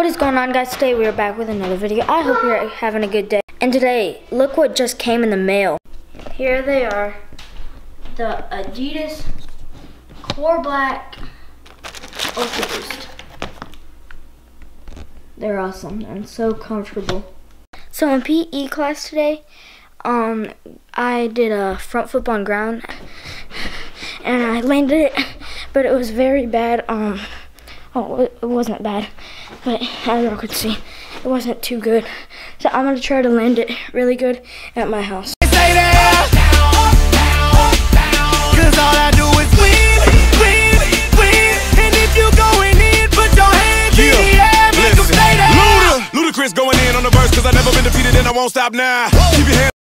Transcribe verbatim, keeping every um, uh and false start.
What is going on, guys? Today we are back with another video. I hope you're having a good day. And today, look what just came in the mail. Here they are. The Adidas Core Black Ultra Boost. They're awesome and so comfortable. So in P E class today, um, I did a front flip on ground and I landed it, but it was very bad. Um, oh, it wasn't bad, but as you could see, it wasn't too good. So I'm gonna try to land it really good at my house. Stay there, cause all I do is win, win, win. And if you going in, put your hands in the air, make them stay there. Luda, Ludacris going in on the verse, cause I never been defeated and I won't stop now. Keep your hands